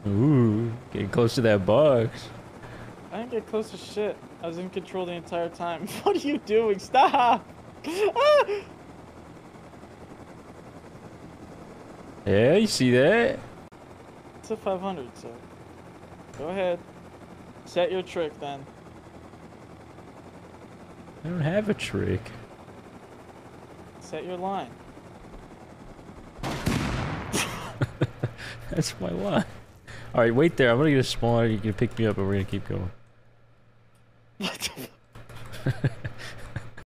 Ooh, getting close to that box. I didn't get close to shit. I was in control the entire time. What are you doing? Stop! Ah! Yeah, you see that? It's a 500, so go ahead. Set your trick then. I don't have a trick. Set your line. That's my line. Alright, wait there. I'm gonna get a spawner. You can pick me up and we're gonna keep going. What the